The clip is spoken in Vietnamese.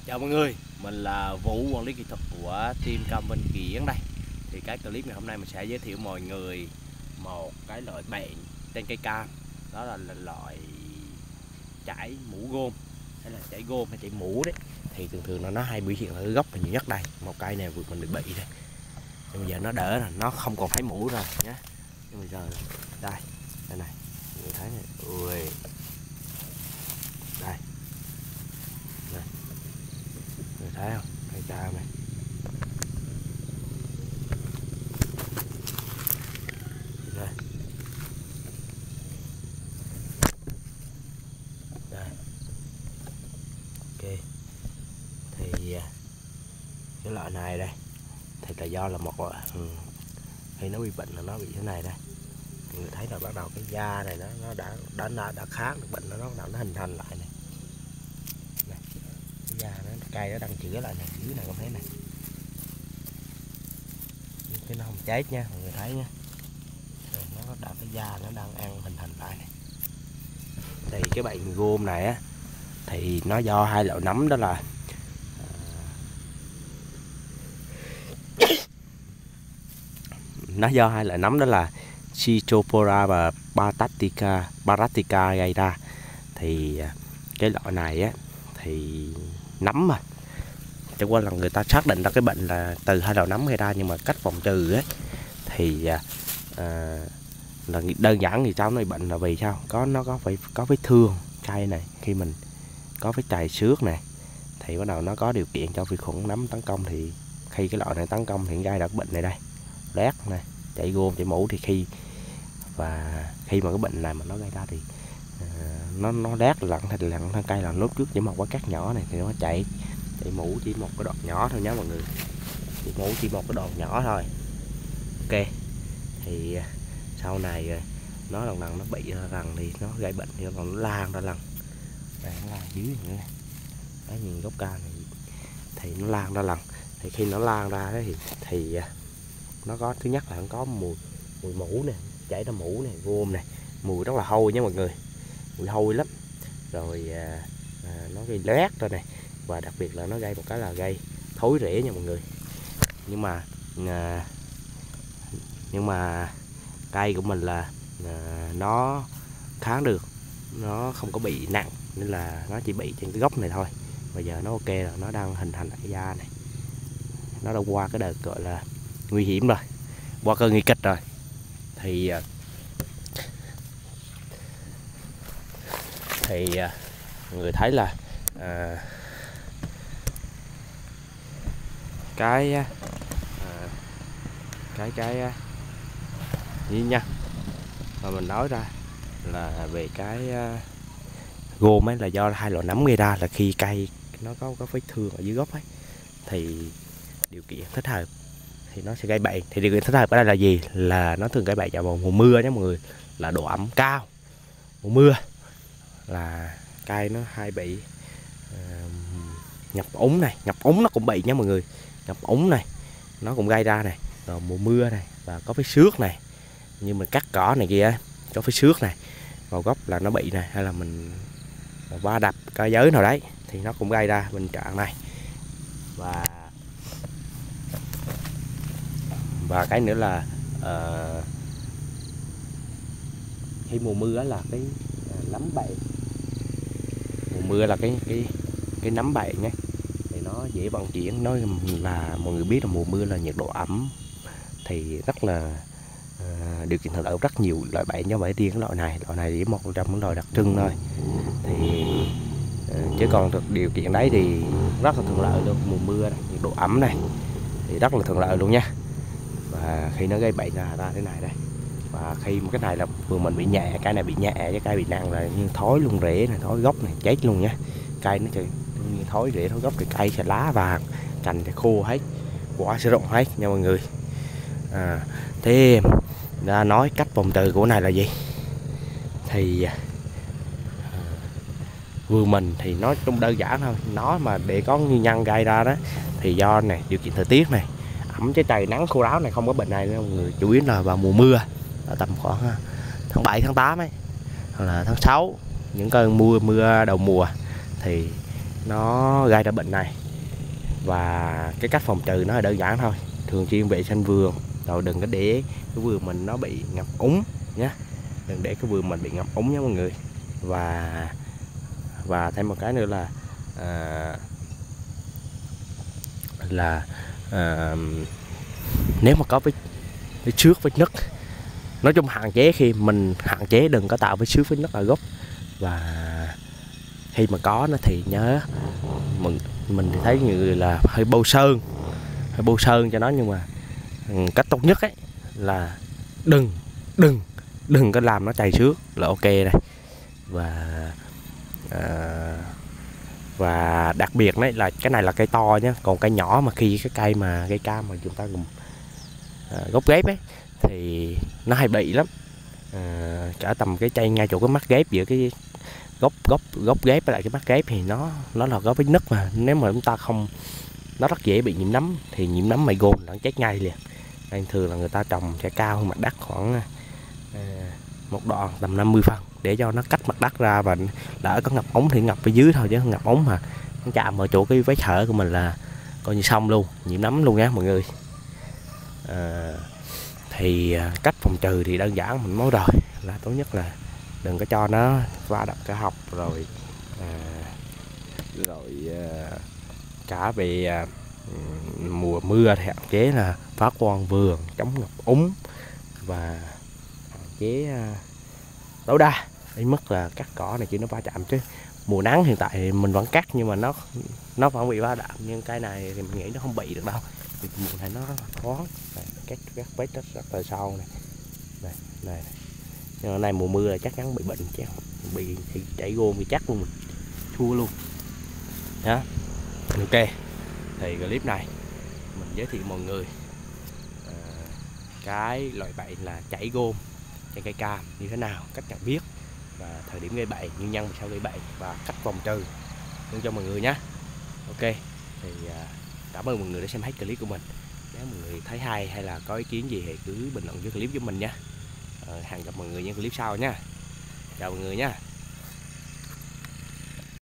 Chào mọi người, mình là Vũ, quản lý kỹ thuật của team Cam Vinh Kiển đây. Thì cái clip ngày hôm nay mình sẽ giới thiệu mọi người một cái loại bệnh trên cây cam. Đó là loại chảy mũ gôm, hay là chảy gôm hay chảy mũ đấy. Thì thường thường nó hay biểu hiện ở gốc là nhiều nhất đây. Một cây này vừa mình bị đây. Nhưng bây giờ nó đỡ rồi, nó không còn thấy mũ rồi nhé. Nhưng bây giờ đây, đây này, mọi người thấy này, ui, đây. Người thấy không? Cây cam này. Đây. Đây. Ok. Thì cái loại này đây thì là do là một loại khi nó bị bệnh là nó bị thế này đây. Người thấy là bắt đầu cái da này nó đã kháng được bệnh, nó hình thành lại này. Da nó cây nó đang chữa lại này, dưới này không thấy này, chứ nó không chết nha, mọi người thấy nha. Rồi nó đã cái da nó đang ăn hình thành lại này. Thì cái bệnh gôm này á thì nó do hai loại nấm, đó là nó do hai loại nấm, đó là Cystospora và Baratica gây ra. Thì cái loại này á thì nấm mà chẳng qua là người ta xác định ra cái bệnh là từ hai loại nấm gây ra, nhưng mà cách phòng trừ ấy thì là đơn giản. Thì sao nó bị bệnh là vì sao nó phải có vết thương cây này, khi mình có vết chày xước này thì bắt đầu nó có điều kiện cho vi khuẩn nấm tấn công. Thì khi cái loại này tấn công thì gây ra cái bệnh này đây, loét này, chảy gôm, chảy mũ. Thì khi mà cái bệnh này mà nó gây ra thì nó đét lặn thân cây, là lúc trước chỉ một cái cát nhỏ này thì nó chảy mũ chỉ một cái đoạn nhỏ thôi nhé mọi người, chảy mũ chỉ một cái đoạn nhỏ thôi. Ok, thì sau này nó lần nó bị lần thì nó gây bệnh thì nó lan ra lần đây, nó lan dưới này, đấy, nhìn gốc ca này thì nó lan ra lần. Thì khi nó lan ra đấy thì nó có, thứ nhất là nó có mùi mũ nè, chảy ra mũ này, gôm này, mùi rất là hôi nhé mọi người, mùi hôi lắm. Rồi nó gây loét rồi này, và đặc biệt là nó gây một cái là gây thối rễ nha mọi người. Nhưng mà cây của mình là nó kháng được, nó không có bị nặng, nên là nó chỉ bị trên cái gốc này thôi. Bây giờ nó ok rồi, nó đang hình thành lại da này, nó đã qua cái đợt gọi là nguy hiểm rồi, qua cơn nguy kịch rồi. Thì người thấy là cái gì nha, mà mình nói ra là về cái gôm ấy là do hai loại nấm gây ra. Là khi cây nó có vết thương ở dưới gốc ấy thì điều kiện thích hợp thì nó sẽ gây bệnh. Thì điều kiện thích hợp ở đây là gì? Là nó thường gây bệnh vào mùa mưa nhé mọi người, là độ ẩm cao. Mùa mưa là cây nó hay bị ngập úng này, ngập úng nó cũng bị nhé mọi người, ngập úng này nó cũng gây ra này. Rồi mùa mưa này, và có vết xước này, như mình cắt cỏ này kia có vết xước này vào gốc là nó bị này, hay là mình va đập cây giới nào đấy thì nó cũng gây ra tình trạng này. Và cái nữa là khi mùa mưa là cái nấm bệnh, mùa mưa là cái nấm bệnh nhé, thì nó dễ vận chuyển. Nói là mọi người biết là mùa mưa là nhiệt độ ẩm thì rất là điều kiện thuận lợi rất nhiều loại bệnh, do vậy riêng cái loại này chỉ một trong những loại đặc trưng thôi. Thì chứ còn điều kiện đấy thì rất là thuận lợi luôn. Mùa mưa này, nhiệt độ ẩm này thì rất là thuận lợi luôn nha. Và khi nó gây bệnh ra thế này đây, và khi một cái này là vừa mình bị nhẹ, cây này bị nhẹ, cái cây bị nặng là như thối luôn rễ này, thối gốc này, chết luôn nhá. Cây nó như thối rễ, thối gốc thì cây sẽ lá vàng, cành thì khô hết, quả sẽ rụng hết nha mọi người. Thế đã nói cách phòng trừ của này là gì? Thì vừa mình thì nói chung đơn giản thôi. Nó mà để có nguyên nhân gây ra đó thì do này, điều kiện thời tiết này, ẩm trái trời, nắng khô ráo này, không có bệnh này đâu mọi người. Chủ yếu là vào mùa mưa, tầm khoảng tháng 7 tháng 8 ấy, hoặc là tháng 6, những cơn mưa đầu mùa thì nó gây ra bệnh này. Và cái cách phòng trừ nó là đơn giản thôi, thường xuyên vệ sinh vườn, rồi đừng có để cái vườn mình nó bị ngập úng nhé, đừng để cái vườn mình bị ngập úng nha mọi người. Và thêm một cái nữa là nếu mà có vết xước vết nứt, nói chung hạn chế, khi mình hạn chế đừng có tạo vết xước vết nứt ở gốc. Và khi mà có nó thì nhớ mình thì thấy như là hơi bôi sơn cho nó, nhưng mà cách tốt nhất ấy là đừng có làm nó chảy xước là ok đây. Và đặc biệt đấy là cái này là cây to nhé, còn cây nhỏ mà khi cái cây cam mà chúng ta dùng gốc ghép ấy thì nó hay bị lắm. Cả tầm cái cây ngay chỗ cái mắt ghép, giữa cái gốc ghép với lại cái mắt ghép thì nó là có vết nứt, mà nếu mà chúng ta không, nó rất dễ bị nhiễm nấm, thì nhiễm nấm mày gôn nó chết ngay liền. Nên thường là người ta trồng sẽ cao hơn mặt đất khoảng một đoạn tầm 50 phân để cho nó cách mặt đất ra, và đỡ có ngập ống thì ngập ở dưới thôi, chứ không ngập ống mà nó chạm vào chỗ cái vết hở của mình là coi như xong luôn, nhiễm nấm luôn nha mọi người. Thì cách phòng trừ thì đơn giản mình nói rồi, là tốt nhất là đừng có cho nó va đập cả học, rồi cả về mùa mưa thì hạn chế là phá quang vườn, chống ngập úng, và hạn chế tối đa đến mức là cắt cỏ này chứ nó va chạm. Chứ mùa nắng hiện tại mình vẫn cắt nhưng mà nó vẫn bị va chạm, nhưng cái này thì mình nghĩ nó không bị được đâu, vì mùa này nó rất là thoáng. Các vết rất là sâu này. Nhưng mà này mùa mưa là chắc chắn bị bệnh, chứ bị thì chảy gôn thì chắc luôn, mình thua luôn đó. Ok, thì clip này mình giới thiệu mọi người cái loại bệnh là chảy gôn trên cây cam như thế nào, cách nhận biết, và thời điểm gây bệnh, nguyên nhân sao gây bệnh, và cách phòng trừ luôn cho mọi người nhé. Ok, thì cảm ơn mọi người đã xem hết clip của mình. Nếu mọi người thấy hay hay là có ý kiến gì thì cứ bình luận dưới clip với mình nha. Hẹn gặp mọi người những clip sau nha. Chào mọi người nha.